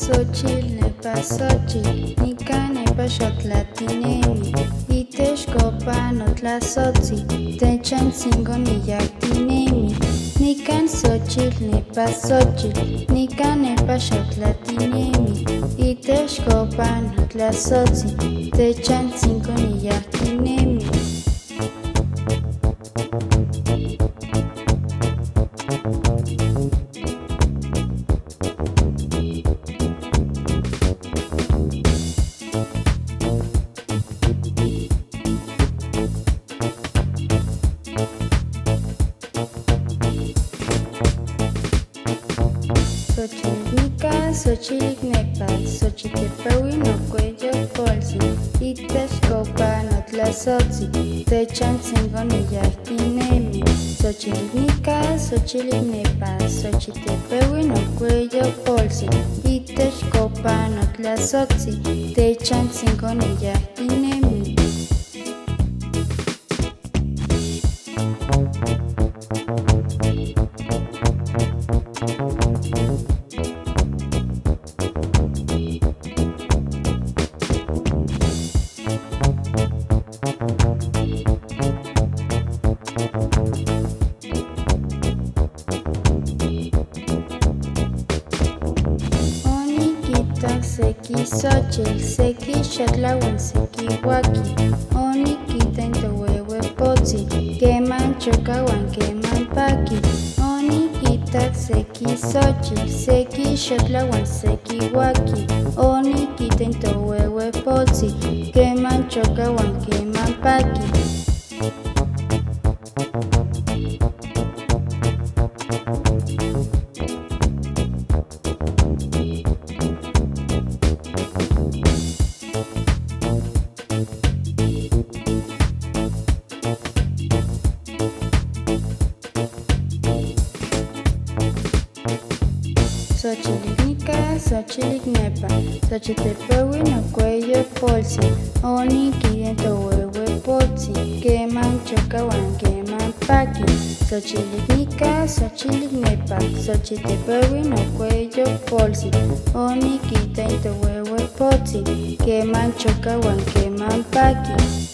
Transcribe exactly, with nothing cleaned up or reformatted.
Xochitl nepa Xochitl, nika nepa xotlatinemi, itech kopa notlasohtzi, techantzingo niyaktinemi. Nikan Xochitl nepa Xochitl, nika nepa xotlatinemi, itech kopa notlasohtzi, techantzingo niyaktinemi. Xochitl nika, Xochitl nepa, Xochitl pewi nokueyo polsi, itech kopa notlasohtzi, techantzingo niyaktinemi. Xochitl nika, Xochitl nepa, Xochitl pewi nokueyo polsi, itech kopa notlasohtzi, techantzingo niyaktinemi. Seki Xochitl, seki xatlauen, seki waki, onikita intowehuepotzi, keman chokahuan keman paki. Onikita seki Xochitl, seki xatlauen, seki waki, onikita intowehuepotzi, keman chokahuan keman paki. Xochitl nika, Xochitl nepa, Xochitl pewi nokueyo polsi, onikita intowehuepotzi, keman chokahuan keman paki. Xochitl nika, Xochitl nepa, Xochitl pewi nokueyo polsi, onikita intowehuepotzi, keman chokahuan keman paki.